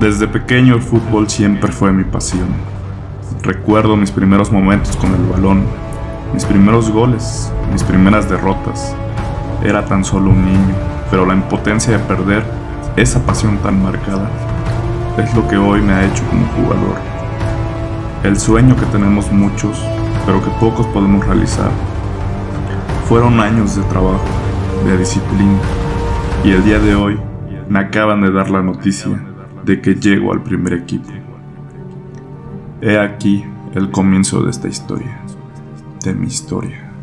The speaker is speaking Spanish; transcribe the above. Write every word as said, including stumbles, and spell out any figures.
Desde pequeño el fútbol siempre fue mi pasión. Recuerdo mis primeros momentos con el balón, mis primeros goles, mis primeras derrotas. Era tan solo un niño, pero la impotencia de perder esa pasión tan marcada es lo que hoy me ha hecho como jugador. El sueño que tenemos muchos, pero que pocos podemos realizar. Fueron años de trabajo, de disciplina, y el día de hoy me acaban de dar la noticia de que llego al primer equipo. He aquí el comienzo de esta historia, de mi historia.